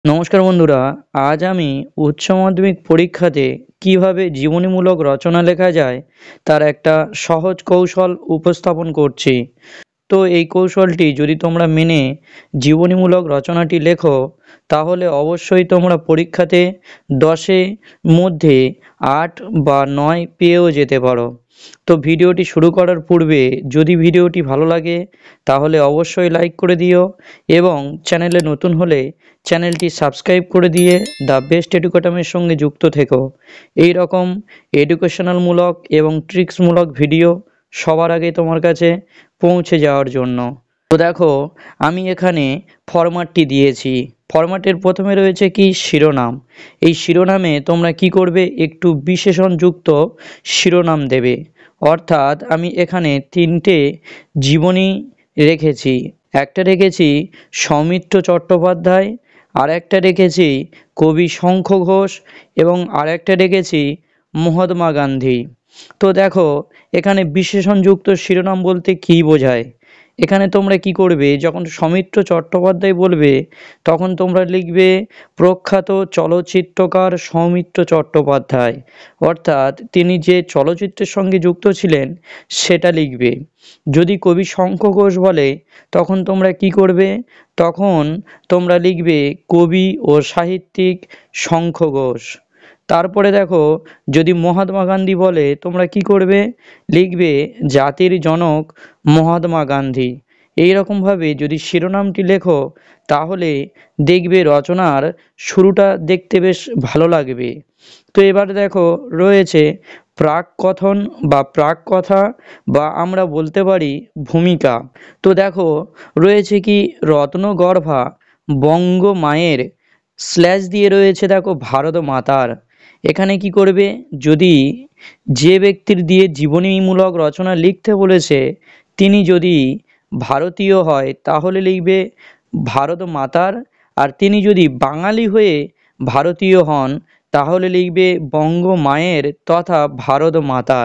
নমস্কার বন্ধুরা, আজ আমি উচ্চ মাধ্যমিক পরীক্ষাতে কিভাবে জীবনীমূলক রচনা লেখা যায় তার একটা সহজ কৌশল উপস্থাপন করছি। তো এই কৌশলটি যদি তোমরা মেনে জীবনীমূলক রচনাটি লেখো, তাহলে অবশ্যই তোমরা পরীক্ষাতে 10-এ মধ্যে 8 বা 9 পেয়েও যেতে পারো। তো ভিডিওটি শুরু করার পূর্বে যদি ভিডিওটি ভালো লাগে তাহলে অবশ্যই লাইক করে দিও এবং চ্যানেলে নতুন হলে চ্যানেলটি সাবস্ক্রাইব করে দিয়ে দ্য বেস্ট এডুকেটামের সঙ্গে যুক্ত থেকো। এই রকম এডুকেশনালমূলক এবং ট্রিক্সমূলক ভিডিও সবার আগে তোমার কাছে পৌঁছে যাওয়ার জন্য। তো দেখো, আমি এখানে ফরম্যাটটি দিয়েছি। ফরম্যাটের প্রথমে রয়েছে কি শিরোনাম। এই শিরোনামে তোমরা কি করবে, একটু বিশেষণযুক্ত শিরোনাম দেবে। অর্থাৎ আমি এখানে 3টে জীবনী রেখেছি। একটা রেখেছি সৌমিত্র চট্টোপাধ্যায়, আর একটা রেখেছি কবি শঙ্খ ঘোষ এবং আর একটা রেখেছি মহাত্মা গান্ধী। তো দেখো, এখানে বিশেষণযুক্ত শিরোনাম বলতে কী বোঝায়। এখানে তোমরা কি করবে, যখন সৌমিত্র চট্টোপাধ্যায় বলবে তখন তোমরা লিখবে প্রখ্যাত চলচ্চিত্রকার সৌমিত্র চট্টোপাধ্যায়, অর্থাৎ তিনি যে চলচ্চিত্রের সঙ্গে যুক্ত ছিলেন সেটা লিখবে। যদি কবি শঙ্খ ঘোষ বলে তখন তোমরা কি করবে, তখন তোমরা লিখবে কবি ও সাহিত্যিক শঙ্খ ঘোষ। তারপরে দেখো, যদি মহাত্মা গান্ধী বলে তোমরা কি করবে, লিখবে জাতির জনক মহাত্মা গান্ধী। এই রকমভাবে যদি শিরোনামটি লেখো তাহলে দেখবে রচনার শুরুটা দেখতে বেশ ভালো লাগবে। তো এবার দেখো, রয়েছে প্রাক কথন বা প্রাক কথা, বা আমরা বলতে পারি ভূমিকা। তো দেখো, রয়েছে কি রত্নগর্ভা বঙ্গ মায়ের স্ল্যাশ দিয়ে রয়েছে দেখো ভারত মাতার। এখানে কি করবে, যদি যে ব্যক্তির দিয়ে জীবনীমূলক রচনা লিখতে বলেছে তিনি যদি ভারতীয় হয় তাহলে লিখবে ভারত মাতার, আর তিনি যদি বাঙালি হয়ে ভারতীয় হন তাহলে লিখবে বঙ্গ মায়ের তথা ভারত মাতার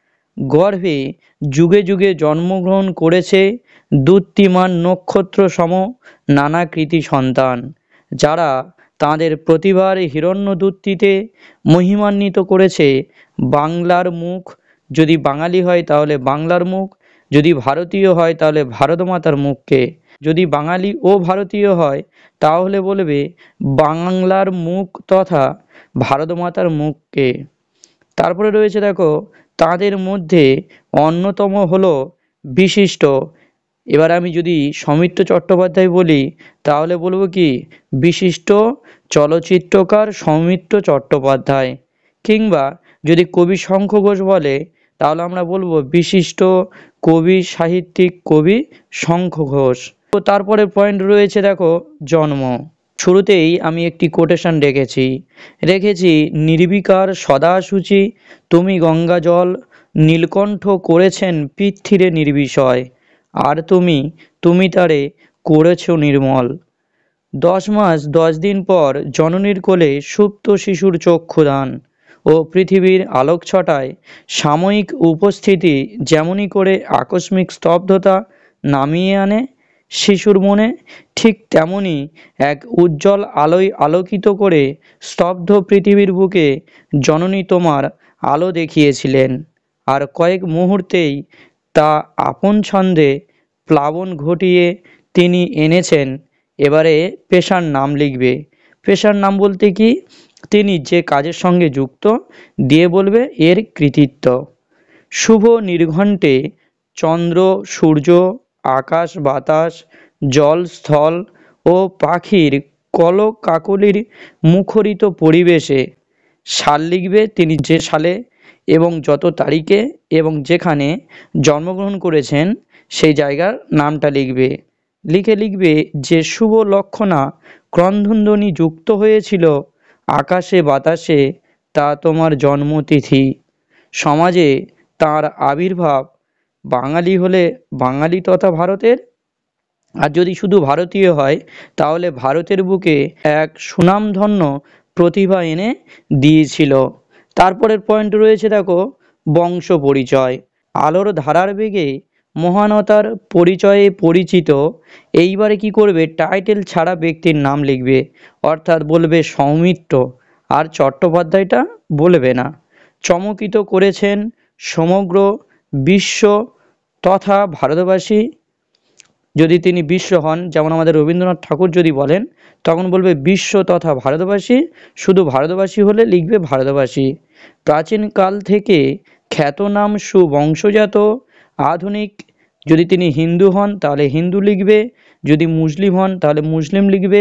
গর্ভে যুগে যুগে জন্মগ্রহণ করেছে দ্যুতিমান নক্ষত্র সম নানা কৃতি সন্তান, যারা তাঁদের প্রতিভার হিরণ্যদ্যুতিতে মহিমান্বিত করেছে বাংলার মুখ। যদি বাঙালি হয় তাহলে বাংলার মুখ, যদি ভারতীয় হয় তাহলে ভারত মাতার মুখকে, যদি বাঙালি ও ভারতীয় হয় তাহলে বলবে বাংলার মুখ তথা ভারত মাতার মুখকে। তারপরে রয়েছে দেখো, তাদের মধ্যে অন্যতম হলো বিশিষ্ট। এবার আমি যদি সৌমিত্র চট্টোপাধ্যায় বলি তাহলে বলবো কি বিশিষ্ট চলচ্চিত্রকার সৌমিত্র চট্টোপাধ্যায়, কিংবা যদি কবি শঙ্খ ঘোষ বলে তাহলে আমরা বলবো বিশিষ্ট কবি সাহিত্যিক কবি শঙ্খ ঘোষ। তো তারপরে পয়েন্ট রয়েছে দেখো জন্ম। শুরুতেই আমি একটি কোটেশন রেখেছি নির্বিকার সদাসুচি তুমি গঙ্গা জল নীলকণ্ঠ করেছেন পৃথ্বীরে নির্বিষয়, আর তুমি তারে করেছ নির্মল। 10 মাস 10 দিন পর জননীর কোলে সুপ্ত শিশুর চক্ষুদান ও পৃথিবীর আলোকছটায় সাময়িক উপস্থিতি যেমনি করে আকস্মিক স্তব্ধতা নামিয়ে আনে শিশুর মনে, ঠিক তেমনি এক উজ্জ্বল আলোয় আলোকিত করে স্তব্ধ পৃথিবীর বুকে জননী তোমার আলো দেখিয়েছিলেন, আর কয়েক মুহূর্তেই তা আপন ছন্দে প্লাবন ঘটিয়ে তিনি এনেছেন। এবারে পেশার নাম লিখবে। পেশার নাম বলতে কি, তিনি যে কাজের সঙ্গে যুক্ত দিয়ে বলবে এর কৃতিত্ব। শুভ নির্ঘণ্টে চন্দ্র সূর্য আকাশ বাতাস জল স্থল ও পাখির কলকাকলির মুখরিত পরিবেশে সাল লিখবে, তিনি যে সালে এবং যত তারিখে এবং যেখানে জন্মগ্রহণ করেছেন সেই জায়গার নামটা লিখবে। লিখবে যে শুভ লক্ষণা ক্রন্দনধ্বনি যুক্ত হয়েছিল আকাশে বাতাসে তা তোমার জন্মতিথি। সমাজে তার আবির্ভাব, বাঙালি হলে বাঙালি তথা ভারতের, আর যদি শুধু ভারতীয় হয় তাহলে ভারতের বুকে এক সুনামধন্য প্রতিভা এনে দিয়েছিল। তারপরের পয়েন্ট রয়েছে দেখো বংশ পরিচয়। আলোর ধারার বেগে মহানতার পরিচয়ে পরিচিত। এইবারে কি করবে, টাইটেল ছাড়া ব্যক্তির নাম লিখবে, অর্থাৎ বলবে সৌমিত্র, আর চট্টোপাধ্যায়টা বলবে না। চমকিত করেছেন সমগ্র বিশ্ব তথা ভারতবাসী। যদি তিনি বিশ্ব হন, যেমন আমাদের রবীন্দ্রনাথ ঠাকুর যদি বলেন, তখন বলবে বিশ্ব তথা ভারতবাসী। শুধু ভারতবাসী হলে লিখবে ভারতবাসী। প্রাচীনকাল থেকে খ্যাতনাম সুবংশজাত। আধুনিক যদি তিনি হিন্দু হন তাহলে হিন্দু লিখবে, যদি মুসলিম হন তাহলে মুসলিম লিখবে।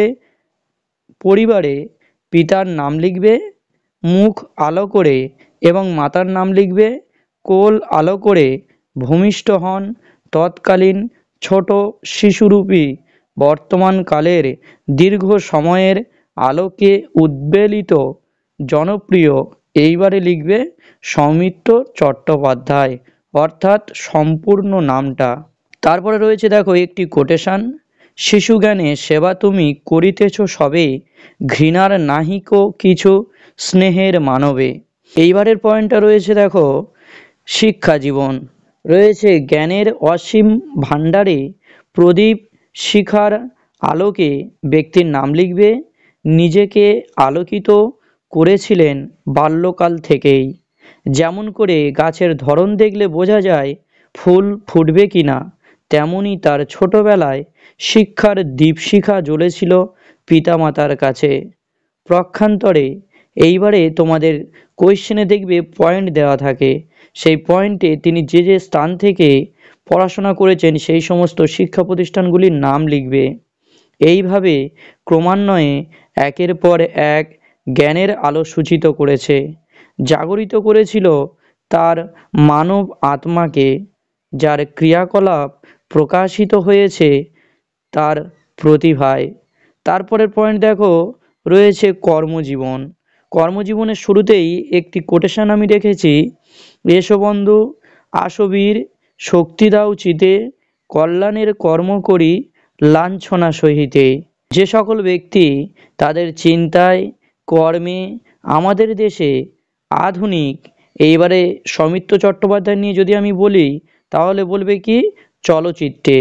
পরিবারে পিতার নাম লিখবে মুখ আলো করে এবং মাতার নাম লিখবে কোল আলো করে। ভূমিষ্ঠ হন তৎকালীন ছোট শিশুরূপী বর্তমানকালের দীর্ঘ সময়ের আলোকে উদ্বেলিত জনপ্রিয়। এইবারে লিখবে সৌমিত্র চট্টোপাধ্যায়, অর্থাৎ সম্পূর্ণ নামটা। তারপরে রয়েছে দেখো একটি কোটেশন, শিশুজ্ঞানে সেবা তুমি করিতেছ সবে, ঘৃণার নাহিক কিছু স্নেহের মানবে। এইবারের পয়েন্টটা রয়েছে দেখো শিক্ষা জীবন। রয়েছে জ্ঞানের অসীম ভাণ্ডারে প্রদীপ শিখার আলোকে ব্যক্তির নাম লিখবে। নিজেকে আলোকিত করেছিলেন বাল্যকাল থেকেই। যেমন করে গাছের ধরন দেখলে বোঝা যায় ফুল ফুটবে কিনা, তেমনি তার ছোটবেলায় শিক্ষার দীপশিখা জ্বলেছিল পিতামাতার কাছে। পক্ষান্তরে এইবারে তোমাদের কোয়েশ্চেনে দেখবে পয়েন্ট দেওয়া থাকে, সেই পয়েন্টে তিনি যে যে স্থান থেকে পড়াশোনা করেছেন সেই সমস্ত শিক্ষা প্রতিষ্ঠানগুলির নাম লিখবে। এইভাবে ক্রমান্বয়ে একের পর এক জ্ঞানের আলো সূচিত করেছে, জাগরিত করেছিল তার মানব আত্মাকে, যার ক্রিয়াকলাপ প্রকাশিত হয়েছে তার প্রতিভায়। তারপরের পয়েন্ট দেখো রয়েছে কর্মজীবন। কর্মজীবনের শুরুতেই একটি কোটেশন আমি রেখেছি, এসো বন্ধু আসবীর শক্তি দাও চিতে, কল্যাণের কর্ম করি লাঞ্ছনা সহিতে। যে সকল ব্যক্তি তাদের চিন্তায় কর্মে আমাদের দেশে আধুনিক, এইবারে সৌমিত্র চট্টোপাধ্যায় নিয়ে যদি আমি বলি তাহলে বলবে কি চলচ্চিত্রে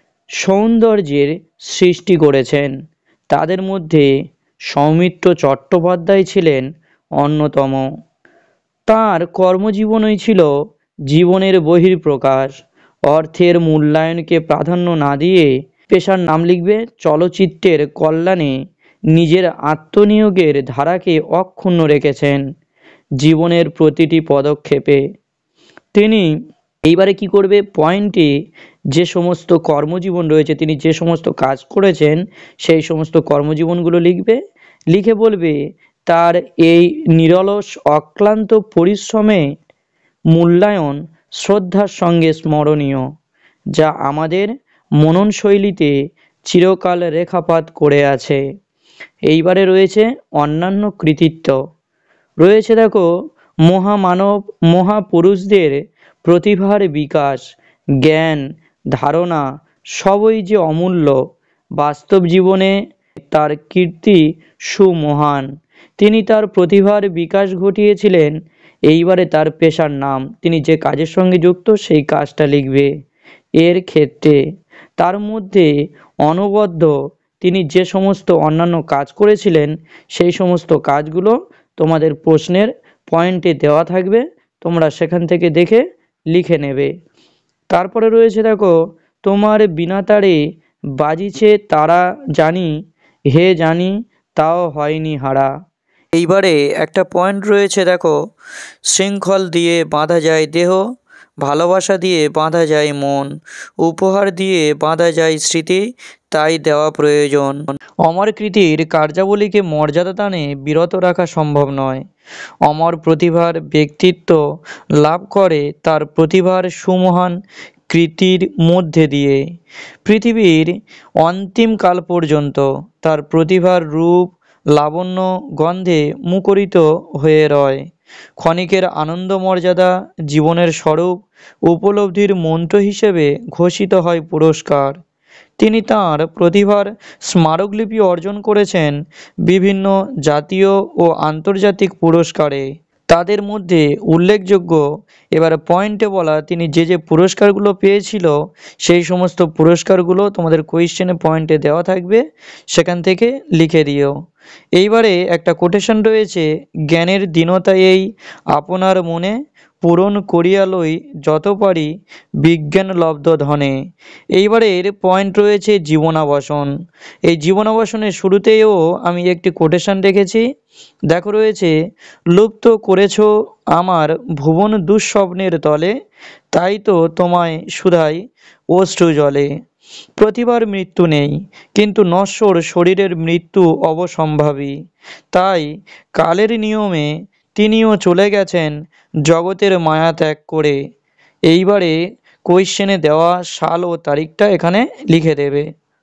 সৌন্দর্যের সৃষ্টি করেছেন, তাদের মধ্যে সৌমিত্র চট্টোপাধ্যায় ছিলেন অন্যতম। তাঁর কর্মজীবনই ছিল জীবনের বহিঃপ্রকাশ। অর্থের মূল্যায়নকে প্রাধান্য না দিয়ে পেশার নাম লিখবে চলচ্চিত্রের কল্যাণে নিজের আত্মনিয়োগের ধারাকে অক্ষুণ্ণ রেখেছেন জীবনের প্রতিটি পদক্ষেপে। তিনি এইবারে কি করবে, পয়েন্টে যে সমস্ত কর্মজীবন রয়েছে, তিনি যে সমস্ত কাজ করেছেন সেই সমস্ত কর্মজীবনগুলো লিখবে। লিখে বলবে তার এই নিরলস অক্লান্ত পরিশ্রমে মূল্যায়ন শ্রদ্ধার সঙ্গে স্মরণীয়, যা আমাদের মনন শৈলীতে চিরকাল রেখাপাত করে আছে। এইবারে রয়েছে অন্যান্য কৃতিত্ব। রয়েছে দেখো মহামানব মহাপুরুষদের প্রতিভার বিকাশ, জ্ঞান ধারণা সবই যে অমূল্য, বাস্তব জীবনে তার কীর্তি সুমহান। তিনি তার প্রতিভার বিকাশ ঘটিয়েছিলেন। এইবারে তার পেশার নাম, তিনি যে কাজের সঙ্গে যুক্ত সেই কাজটা লিখবে। এর ক্ষেত্রে তার মধ্যে অনবদ্য তিনি যে সমস্ত অন্যান্য কাজ করেছিলেন সেই সমস্ত কাজগুলো তোমাদের প্রশ্নের পয়েন্টে দেওয়া থাকবে, তোমরা সেখান থেকে দেখে লিখে নেবে। তারপরে রয়েছে দেখো তোমার বিনা তারে বাজিছে তারা জানি, হে জানি তাও হয়নি হারা। এইবারে একটা পয়েন্ট রয়েছে দেখো, শৃঙ্খল দিয়ে বাঁধা যায় দেহ, ভালোবাসা দিয়ে বাঁধা যায় মন, উপহার দিয়ে বাঁধা যায় স্মৃতি, তাই দেওয়া প্রয়োজন। অমর কৃতির কার্যাবলীকে মর্যাদা দানে বিরত রাখা সম্ভব নয়। অমর প্রতিভার ব্যক্তিত্ব লাভ করে তার প্রতিভার সুমহান কৃতির মধ্যে দিয়ে। পৃথিবীর অন্তিম কাল পর্যন্ত তার প্রতিভার রূপ লাবণ্য গন্ধে মুখরিত হয়ে রয়। ক্ষণিকের আনন্দ মর্যাদা জীবনের স্বরূপ উপলব্ধির মন্ত্র হিসেবে ঘোষিত হয় পুরস্কার। তিনি তাঁর প্রতিভার স্মারকলিপি অর্জন করেছেন বিভিন্ন জাতীয় ও আন্তর্জাতিক পুরস্কারে। তাদের মধ্যে উল্লেখযোগ্য এবারে পয়েন্টে বলা তিনি যে যে পুরস্কারগুলো পেয়েছিল সেই সমস্ত পুরস্কারগুলো তোমাদের কোয়েশ্চেনে পয়েন্টে দেওয়া থাকবে, সেখান থেকে লিখে দিও। এইবারে একটা কোটেশন রয়েছে, জ্ঞানের দীনতা এই আপনার মনে পূরণ করিয়া লই যত পারি বিজ্ঞান লব্ধ ধনে। এইবারে এর পয়েন্ট রয়েছে জীবনাবসান। এই জীবনাবসানের শুরুতেও আমি একটি কোটেশন রেখেছি, দেখো রয়েছে, লুপ্ত করেছ আমার ভুবন দুঃস্বপ্নের তলে, তাই তো তোমায় শুধাই অশ্রু জলে। প্রতিবার মৃত্যু নেই, কিন্তু নশ্বর শরীরের মৃত্যু অবসম্ভাবী, তাই কালের নিয়মে তিনিও চলে গেছেন জগতের মায়া ত্যাগ করে। এইবারে কোয়েশ্চেনে দেওয়া সাল ও তারিখটা এখানে লিখে দেবে।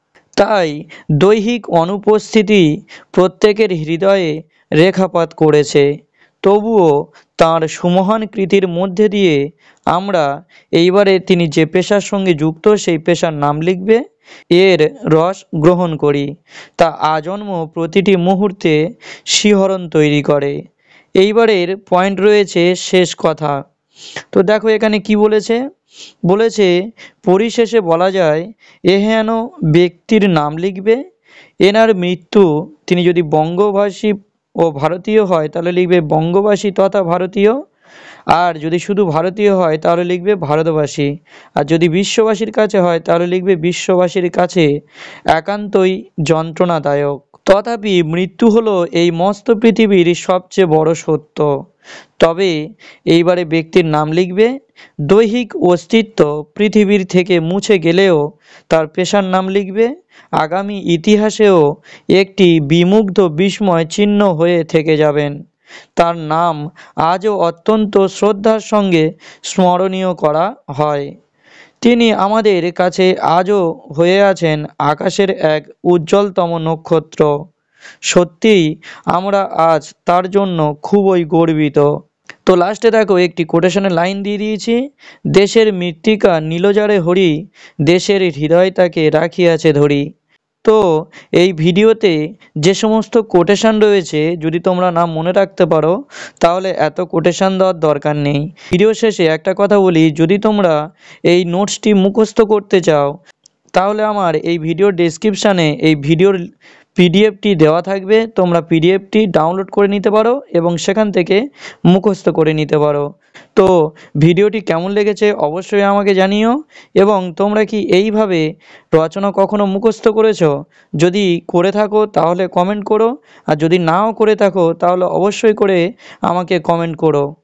তাই দৈহিক অনুপস্থিতি প্রত্যেকের হৃদয়ে রেখাপাত করেছে, তবুও তাঁর সুমহান কৃতির মধ্যে দিয়ে আমরা এইবারে তিনি যে পেশার সঙ্গে যুক্ত সেই পেশার নাম লিখবে, এর রস গ্রহণ করি, তা আজন্ম প্রতিটি মুহূর্তে শিহরণ তৈরি করে। এইবারের পয়েন্ট রয়েছে শেষ কথা। তো দেখো এখানে কি বলেছে, বলেছে পরিশেষে বলা যায় এহেন ব্যক্তির নাম লিখবে, এনার মৃত্যু, তিনি যদি বঙ্গভাষী ও ভারতীয় হয় তাহলে লিখবে বঙ্গবাসী তথা ভারতীয়, আর যদি শুধু ভারতীয় হয় তাহলে লিখবে ভারতবাসী, আর যদি বিশ্ববাসীর কাছে হয় তাহলে লিখবে বিশ্ববাসীর কাছে একান্তই যন্ত্রণাদায়ক। তথাপি মৃত্যু হলো এই মস্ত পৃথিবীর সবচেয়ে বড় সত্য। তবে এইবারে ব্যক্তির নাম লিখবে, দৈহিক অস্তিত্ব পৃথিবীর থেকে মুছে গেলেও তার পেশার নাম লিখবে, আগামী ইতিহাসেও একটি বিমুগ্ধ বিস্ময় চিহ্ন হয়ে থেকে যাবেন। তার নাম আজও অত্যন্ত শ্রদ্ধার সঙ্গে স্মরণীয় করা হয়। তিনি আমাদের কাছে আজও হয়ে আছেন আকাশের এক উজ্জ্বলতম নক্ষত্র। সত্যিই আমরা আজ তার জন্য খুবই গর্বিত। তো লাস্টে দেখো একটি কোটেশনের লাইন দিয়ে দিয়েছি, দেশের মৃত্তিকা নীলজারে হরি, দেশের হৃদয় তাকে রাখিয়াছে ধরি। তো এই ভিডিওতে যে সমস্ত কোটেশন রয়েছে যদি তোমরা না মনে রাখতে পারো তাহলে এত কোটেশন দেওয়ার দরকার নেই। ভিডিও শেষে একটা কথা বলি, যদি তোমরা এই নোটসটি মুখস্থ করতে চাও তাহলে আমার এই ভিডিওর ডেসক্রিপশানে এই ভিডিওর পিডিএফটি দেওয়া থাকবে, তোমরা পিডিএফটি ডাউনলোড করে নিতে পারো এবং সেখান থেকে মুখস্থ করে নিতে পারো। তো ভিডিওটি কেমন লেগেছে অবশ্যই আমাকে জানিও, এবং তোমরা কি এইভাবে রচনা কখনো মুখস্থ করেছো? যদি করে থাকো তাহলে কমেন্ট করো, আর যদি নাও করে থাকো তাহলে অবশ্যই করে আমাকে কমেন্ট করো।